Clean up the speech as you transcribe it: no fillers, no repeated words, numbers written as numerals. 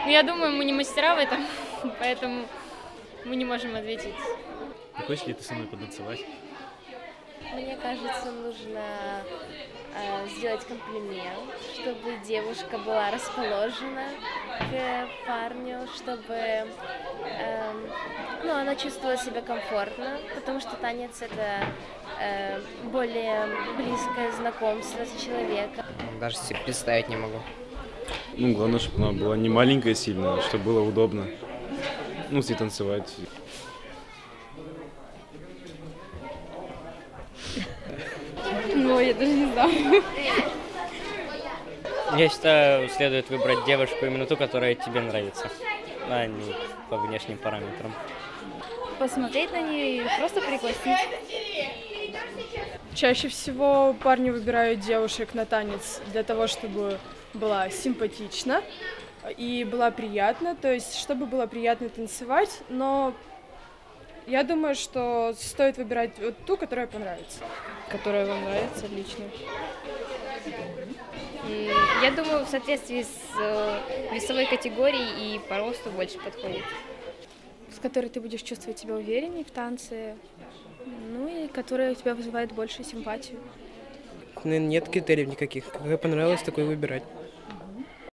Но я думаю, мы не мастера в этом, поэтому мы не можем ответить. Не хочешь ли ты со мной потанцевать? Мне кажется, нужно сделать комплимент, чтобы девушка была расположена к парню, чтобы она чувствовала себя комфортно, потому что танец — это более близкое знакомство с человеком. Даже себе представить не могу. Ну, главное, чтобы она была не маленькая сильно, чтобы было удобно. Ну, с ней танцевать. Ну, я даже не знаю. Я считаю, следует выбрать девушку именно ту, которая тебе нравится, а не по внешним параметрам. Посмотреть на нее и просто пригласить. Чаще всего парни выбирают девушек на танец для того, чтобы была симпатична и была приятна, то есть чтобы было приятно танцевать, но я думаю, что стоит выбирать вот ту, которая понравится. Которая вам нравится лично. Я думаю, в соответствии с весовой категорией и по росту больше подходит. С которой ты будешь чувствовать себя увереннее в танце, ну и которая у тебя вызывает больше симпатию. Нет критериев никаких. Какая понравилась, такой выбирать.